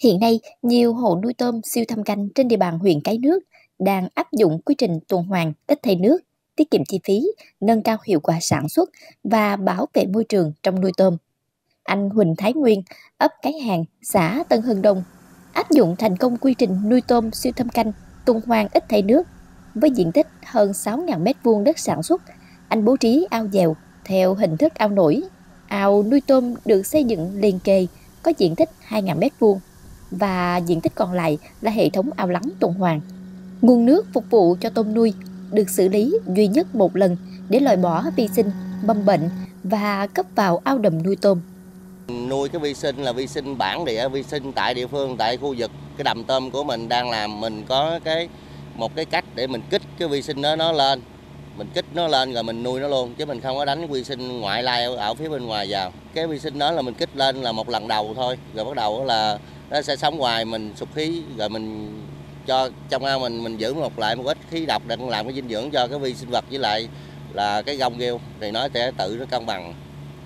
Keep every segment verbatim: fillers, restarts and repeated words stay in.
Hiện nay, nhiều hộ nuôi tôm siêu thâm canh trên địa bàn huyện Cái Nước đang áp dụng quy trình tuần hoàn ít thải nước, tiết kiệm chi phí, nâng cao hiệu quả sản xuất và bảo vệ môi trường trong nuôi tôm. Anh Huỳnh Thái Nguyên, ấp Cái Hàng, xã Tân Hưng Đông, áp dụng thành công quy trình nuôi tôm siêu thâm canh tuần hoàn ít thải nước. Với diện tích hơn sáu nghìn mét vuông đất sản xuất, anh bố trí ao dèo theo hình thức ao nổi. Ao nuôi tôm được xây dựng liền kề, có diện tích hai nghìn mét vuông và diện tích còn lại là hệ thống ao lắng tuần hoàn. Nguồn nước phục vụ cho tôm nuôi được xử lý duy nhất một lần để loại bỏ vi sinh, mầm bệnh và cấp vào ao đầm nuôi tôm. Nuôi cái vi sinh là vi sinh bản địa, vi sinh tại địa phương, tại khu vực cái đầm tôm của mình đang làm, mình có cái một cái cách để mình kích cái vi sinh đó nó lên. Mình kích nó lên rồi mình nuôi nó luôn, chứ mình không có đánh vi sinh ngoại lai ở, ở phía bên ngoài vào. Cái vi sinh đó là mình kích lên là một lần đầu thôi, rồi bắt đầu là nó sẽ sống ngoài, mình sục khí, rồi mình cho trong ao mình mình giữ một lại một ít khí độc để làm cái dinh dưỡng cho cái vi sinh vật, với lại là cái gông ghêu thì nó sẽ tự nó cân bằng.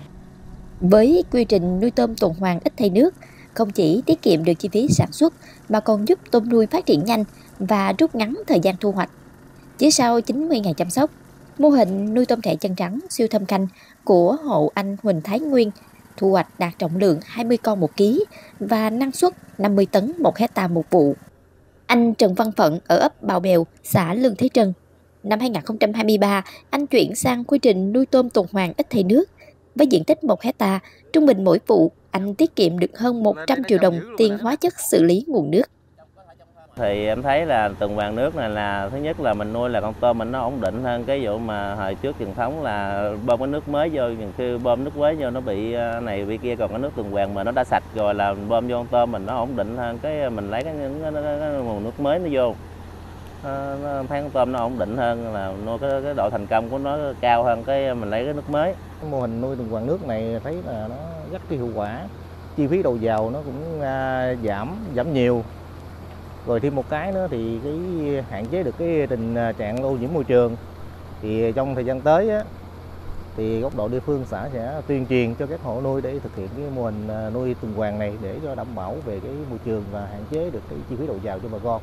Với quy trình nuôi tôm tuần hoàn ít thải nước, không chỉ tiết kiệm được chi phí sản xuất mà còn giúp tôm nuôi phát triển nhanh và rút ngắn thời gian thu hoạch. Chỉ sau chín mươi ngày chăm sóc, mô hình nuôi tôm thẻ chân trắng siêu thâm canh của hộ anh Huỳnh Thái Nguyên thu hoạch đạt trọng lượng hai mươi con một ký và năng suất năm mươi tấn một hectare một vụ. Anh Trần Văn Phận ở ấp Bào Bèo, xã Lương Thế Trân. Năm hai nghìn không trăm hai mươi ba, anh chuyển sang quy trình nuôi tôm tuần hoàn ít thải nước. Với diện tích một hectare, trung bình mỗi vụ, anh tiết kiệm được hơn một trăm triệu đồng tiền hóa chất xử lý nguồn nước. Thì em thấy là tuần hoàn nước này là thứ nhất là mình nuôi là con tôm mình nó ổn định hơn cái vụ mà hồi trước truyền thống là bơm cái nước mới vô, nhiều khi bơm nước mới vô nó bị này bị kia, còn cái nước tuần hoàn mà nó đã sạch rồi là bơm vô con tôm mình nó ổn định hơn, cái mình lấy cái, cái, cái, cái nguồn nước mới nó vô. Nó, thấy con tôm nó ổn định hơn, là nuôi cái, cái độ thành công của nó cao hơn cái mình lấy cái nước mới. Mô hình nuôi tuần hoàn nước này thấy là nó rất cái hiệu quả, chi phí đầu vào nó cũng uh, giảm giảm nhiều. Rồi thêm một cái nữa thì cái hạn chế được cái tình trạng ô nhiễm môi trường. Thì trong thời gian tới á, thì góc độ địa phương xã sẽ tuyên truyền cho các hộ nuôi để thực hiện cái mô hình nuôi tuần hoàn này để cho đảm bảo về cái môi trường và hạn chế được cái chi phí đầu vào cho bà con.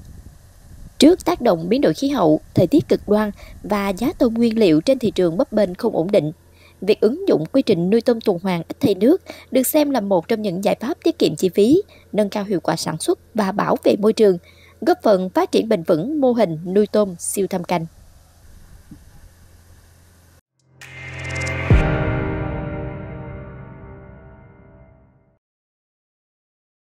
Trước tác động biến đổi khí hậu, thời tiết cực đoan và giá tôm nguyên liệu trên thị trường bấp bênh không ổn định, việc ứng dụng quy trình nuôi tôm tuần hoàn ít thải nước được xem là một trong những giải pháp tiết kiệm chi phí, nâng cao hiệu quả sản xuất và bảo vệ môi trường, góp phần phát triển bền vững mô hình nuôi tôm siêu thâm canh.